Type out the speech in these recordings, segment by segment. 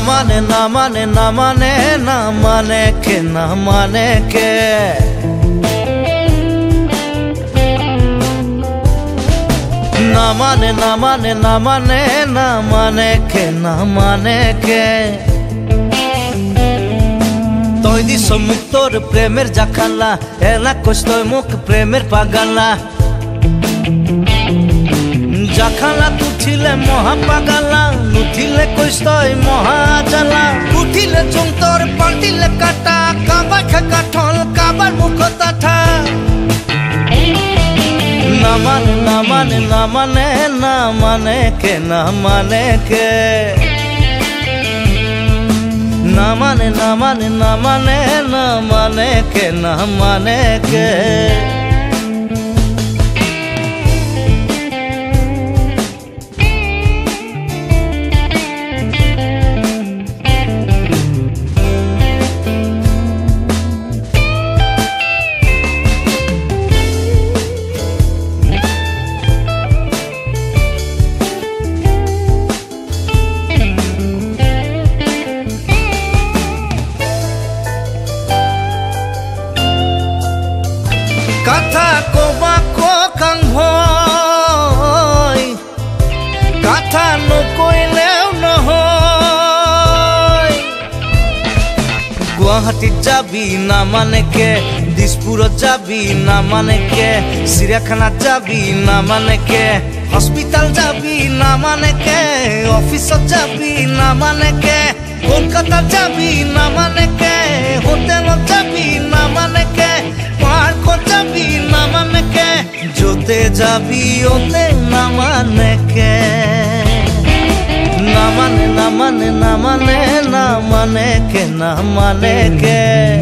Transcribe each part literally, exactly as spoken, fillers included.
মানে না মানে না মানে না মানে কে না মানে কে না মানে না মানে না মানে না মানে কে না মানে কে তই দিছ মুখ তোর প্রেমের জাখালা এলা কইস তই মুখ প্রেমের পাগালা জাখালা তুঠিলে মহা পাগালা নুঠিলে কইস তই মহা জ্বালা উঠিলে চুম তোর পাল্টিলে কাটা কাবার খা কাঠল কাবার মুখ তাঠা না মানে না মানে না মানে না মানে কে না মানে কে না মানে না মানে না মানে না মানে কে না মানে কে কথা কবা কং ভয় কথা নকইলেও নহয় গুৱাহাটীত যাবি না মানে কে দিছপুৰত যাবি না মানে কে চিৰিয়াখানাত যাবি না মানে কে হস্পিটাল যাবি না মানে কে অফিসত যাবি না মানে কে কলকাতা যাবি না মানে কে হোটেলত যাবি না মানে কে পার্কত যাবি না মানে কে যতে যাবি ওতে না মানে কে না মানে না মানে না মানে না মানে কে না মানে কে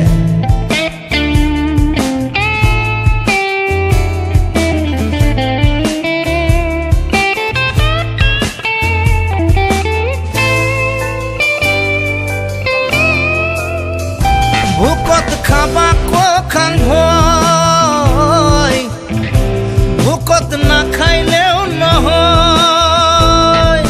ভুকত খাবা কখাং ভয় ভুকত না খাইলেও নহয়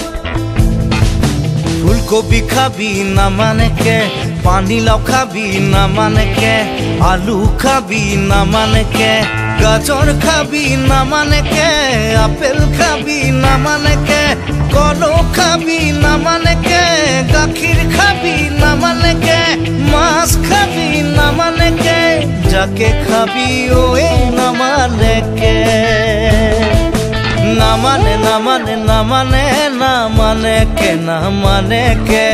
ফুলকবি খাবি না মানে কে পানীলাও খাবি না মানে কে আলু খাবি না মানে কে গাজর খাবি না মানে কে আপেল খাবি না মানে কে কলো খাবি না মানে কে গাখীর খাবি না মানে কে মাছ খাবি না মানে কে যাকে খাবি ওই না মানে কে না মানে না মানে না মানে না মানে কে না মানে কে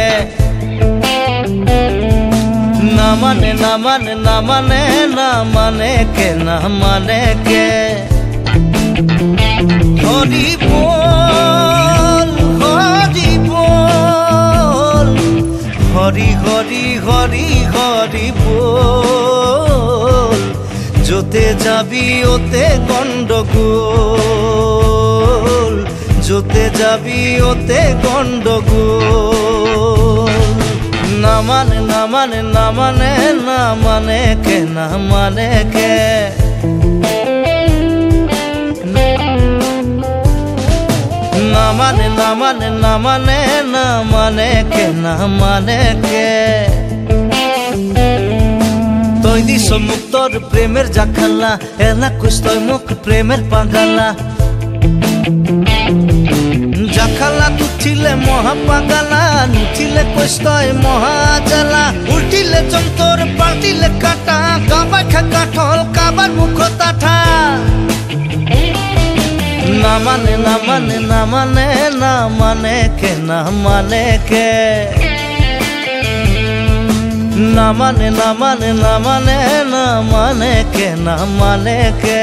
না মানে না মানে না মানে না মানে কে না মানে কে হরি বল হরি বল হরি হরি হরি হরি বল যতে যাবি ওতে গন্ডগোল যতে যাবি ওতে গন্ডগোল না মানে না মানে না মানে না মানে কে না মানে কে না মানে না মানে না মানে না মানে কে না মানে কে তই দিছ মুখ তোর প্রেমের জাখালা এলা কইস তই মুখ প্রেমের পাগালা জাখালা তুঠিলে মহা পাগালা নুঠিলে কইস তই মহা জ্বালা উল্টিলে চমতর পাল্টিলে কাটা কাবার খা কাঠল কাবার মুখ তাঠা না মানে না মানে না মানে না মানে কে না মানে কে না মানে না মানে না মানে না মানে কে না মানে কে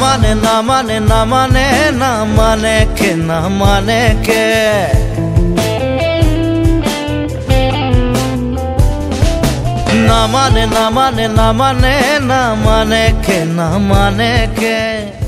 মানে না মানে না মানে না মানে কে না মানে কে না মানে না মানে না মানে না মানে কে না মানে কে